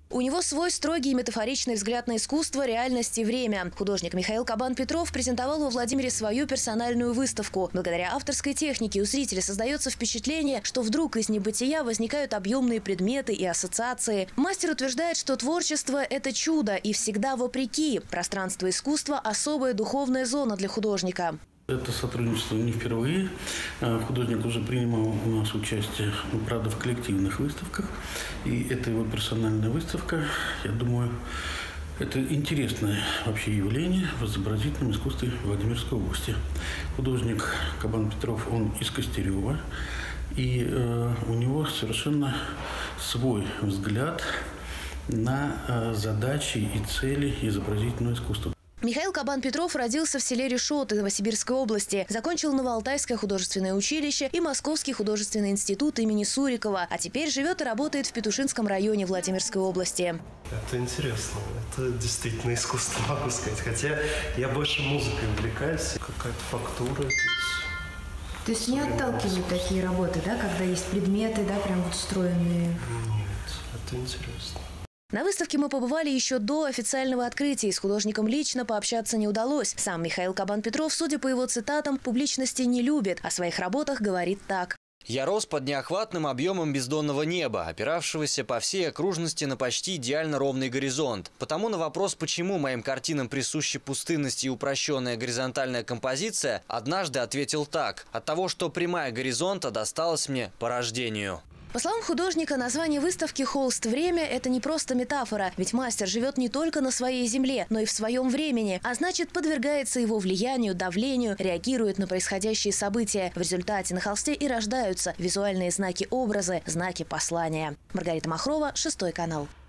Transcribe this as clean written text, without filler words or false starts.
У него свой строгий и метафоричный взгляд на искусство, реальность и время. Художник Михаил Кабан-Петров презентовал во Владимире свою персональную выставку. Благодаря авторской технике у зрителя создается впечатление, что вдруг из небытия возникают объемные предметы и ассоциации. Мастер утверждает, что творчество – это чудо и всегда вопреки. Пространство искусства – особая духовная зона для художника. Это сотрудничество не впервые. Художник уже принимал у нас участие, правда, в коллективных выставках. И это его персональная выставка. Я думаю, это интересное вообще явление в изобразительном искусстве Владимирской области. Художник Кабан-Петров, он из Костерева. И у него совершенно свой взгляд на задачи и цели изобразительного искусства. Михаил Кабан-Петров родился в селе Решоты Новосибирской области. Закончил Новоалтайское художественное училище и Московский художественный институт имени Сурикова. А теперь живет и работает в Петушинском районе Владимирской области. Это интересно. Это действительно искусство, могу сказать. Хотя я больше музыкой увлекаюсь. Какая-то фактура здесь. То есть не отталкивают такие работы, да, когда есть предметы, да, прям вот встроенные? Нет, это интересно. На выставке мы побывали еще до официального открытия, и с художником лично пообщаться не удалось. Сам Михаил Кабан-Петров, судя по его цитатам, публичности не любит. О своих работах говорит так. «Я рос под неохватным объемом бездонного неба, опиравшегося по всей окружности на почти идеально ровный горизонт. Потому на вопрос, почему моим картинам присущи пустынность и упрощенная горизонтальная композиция, однажды ответил так: от того, что прямая горизонта досталась мне по рождению». По словам художника, название выставки «Холст. Время» – это не просто метафора. Ведь мастер живет не только на своей земле, но и в своем времени. А значит, подвергается его влиянию, давлению, реагирует на происходящие события. В результате на холсте и рождаются визуальные знаки образа, знаки послания. Маргарита Махрова, 6 канал.